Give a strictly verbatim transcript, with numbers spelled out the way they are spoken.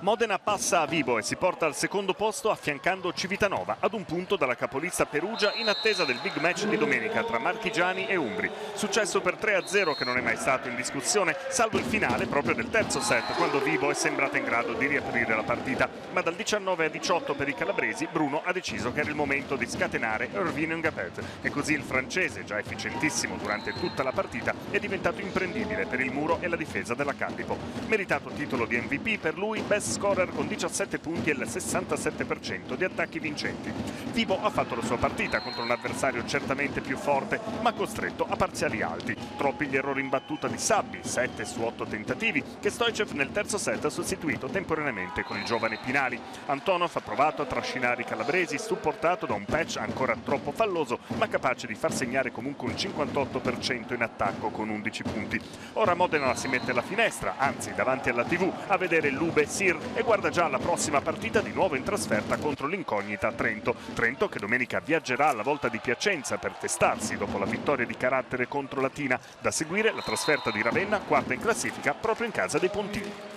Modena passa a Vibo e si porta al secondo posto affiancando Civitanova ad un punto dalla capolista Perugia in attesa del big match di domenica tra marchigiani e umbri. Successo per tre a zero che non è mai stato in discussione, salvo il finale proprio del terzo set quando Vibo è sembrata in grado di riaprire la partita. Ma dal diciannove a diciotto per i calabresi Bruno ha deciso che era il momento di scatenare Irvine Ngapet e così il francese, già efficientissimo durante tutta la partita, è diventato imprendibile per il muro e la difesa della Callipo. Meritato titolo di M V P per lui, best scorer con diciassette punti e il sessantasette per cento di attacchi vincenti. Vibo ha fatto la sua partita contro un avversario certamente più forte ma costretto a parziali alti. Troppi gli errori in battuta di Sabbi, sette su otto tentativi, che Stoicev nel terzo set ha sostituito temporaneamente con il giovane Pinali. Antonov ha provato a trascinare i calabresi, supportato da un patch ancora troppo falloso ma capace di far segnare comunque un cinquantotto per cento in attacco con undici punti. Ora Modena si mette alla finestra, anzi davanti alla tivù, a vedere Lube Sir e guarda già alla prossima partita di nuovo in trasferta contro l'incognita Trento. Trento che domenica viaggerà alla Volta di Piacenza per testarsi dopo la vittoria di carattere contro Latina. Da seguire la trasferta di Ravenna, quarta in classifica, proprio in casa dei Pontini.